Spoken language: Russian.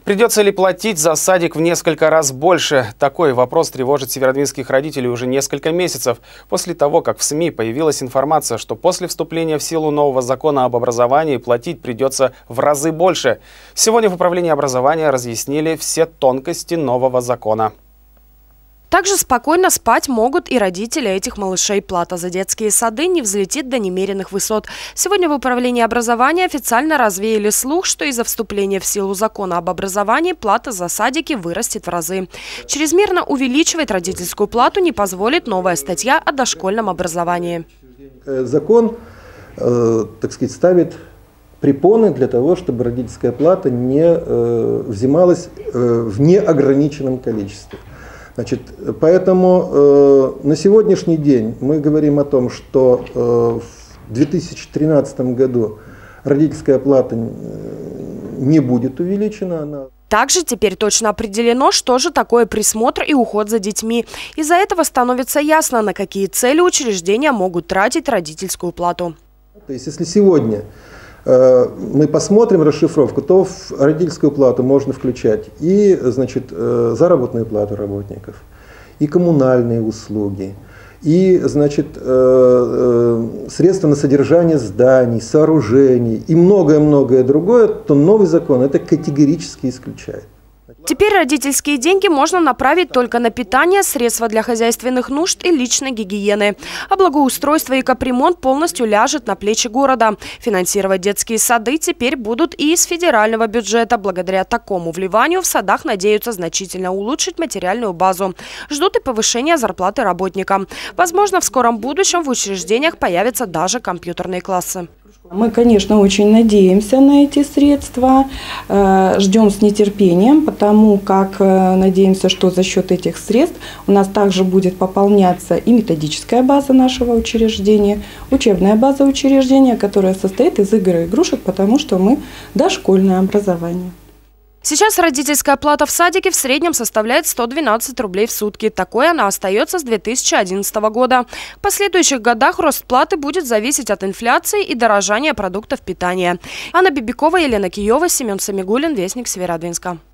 Придется ли платить за садик в несколько раз больше? Такой вопрос тревожит северодвинских родителей уже несколько месяцев. После того, как в СМИ появилась информация, что после вступления в силу нового закона об образовании платить придется в разы больше. Сегодня в управлении образования разъяснили все тонкости нового закона. Также спокойно спать могут и родители этих малышей. Плата за детские сады не взлетит до немеренных высот. Сегодня в управлении образования официально развеяли слух, что из-за вступления в силу закона об образовании плата за садики вырастет в разы. Чрезмерно увеличивать родительскую плату не позволит новая статья о дошкольном образовании. Закон, так сказать, ставит препоны для того, чтобы родительская плата не взималась в неограниченном количестве. Значит, поэтому на сегодняшний день мы говорим о том, что в 2013 году родительская плата не будет увеличена. Также теперь точно определено, что же такое присмотр и уход за детьми. Из-за этого становится ясно, на какие цели учреждения могут тратить родительскую плату. То есть, если сегодня мы посмотрим расшифровку, то в родительскую плату можно включать и, значит, заработную плату работников, и коммунальные услуги, и, значит, средства на содержание зданий, сооружений и многое-многое другое, то новый закон это категорически исключает. Теперь родительские деньги можно направить только на питание, средства для хозяйственных нужд и личной гигиены. А благоустройство и капремонт полностью ляжет на плечи города. Финансировать детские сады теперь будут и из федерального бюджета. Благодаря такому вливанию в садах надеются значительно улучшить материальную базу. Ждут и повышения зарплаты работникам. Возможно, в скором будущем в учреждениях появятся даже компьютерные классы. Мы, конечно, очень надеемся на эти средства, ждем с нетерпением, потому как надеемся, что за счет этих средств у нас также будет пополняться и методическая база нашего учреждения, учебная база учреждения, которая состоит из игр и игрушек, потому что мы дошкольное образование. Сейчас родительская плата в садике в среднем составляет 112 рублей в сутки. Такой она остается с 2011 года. В последующих годах рост платы будет зависеть от инфляции и дорожания продуктов питания. Анна Бибикова, Елена Киева, Семен Самигуллин, Вестник Северодвинска.